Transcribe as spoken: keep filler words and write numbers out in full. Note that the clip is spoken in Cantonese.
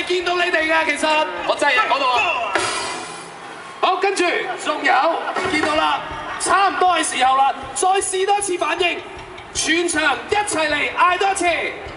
係見到你哋㗎，其實我真係講到啊！ 好，跟住仲有見到啦，差唔多係時候啦，再試多次反應，全場一齊嚟嗌多一次。